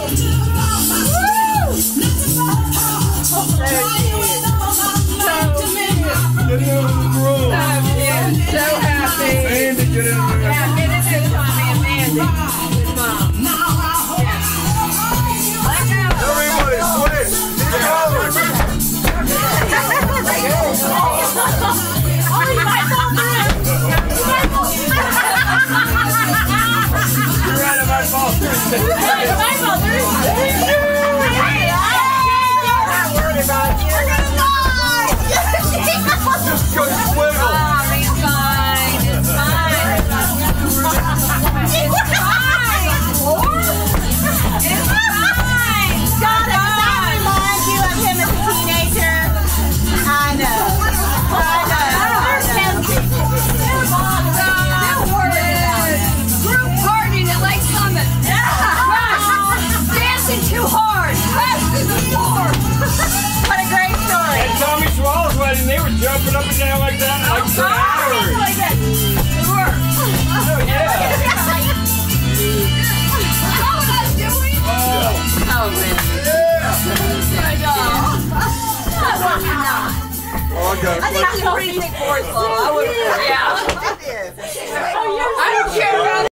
Get in the room. So happy. Mandy, get in there. Yeah, get in there, Tommy and Mandy. Good mom. Everybody switch. You're right about ball. Just go squiggle. Oh, it's fine. It's fine. It's fine. It's fine. God, does that remind you of him as a teenager? I know. Group party at Lake Summit. Dancing too hard. Rest in the floor. What a great story. At Tommy Swallow's wedding, they were jumping up and down like that. Like for hours. Like that. They were. Oh, yeah. Oh, man. Oh, I got it. I think he's pretty big for it, Flo. I would. Yeah. It is. I don't care about